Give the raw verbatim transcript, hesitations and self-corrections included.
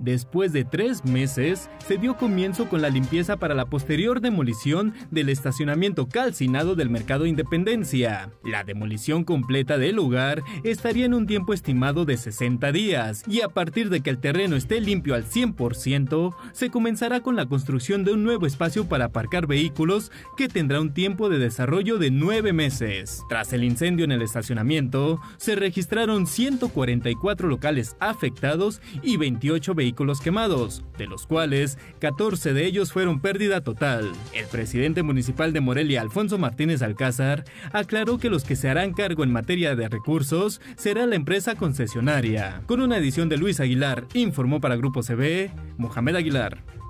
Después de tres meses, se dio comienzo con la limpieza para la posterior demolición del estacionamiento calcinado del Mercado Independencia. La demolición completa del lugar estaría en un tiempo estimado de sesenta días, y a partir de que el terreno esté limpio al cien por ciento, se comenzará con la construcción de un nuevo espacio para aparcar vehículos que tendrá un tiempo de desarrollo de nueve meses. Tras el incendio en el estacionamiento, se registraron ciento cuarenta y cuatro locales afectados y veintiocho vehículos quemados, de los cuales catorce de ellos fueron pérdida total. El presidente municipal de Morelia, Alfonso Martínez Alcázar, aclaró que los que se harán cargo en materia de recursos será la empresa concesionaria. Con una edición de Luis Aguilar, informó para Grupo C B, Mohamed Aguilar.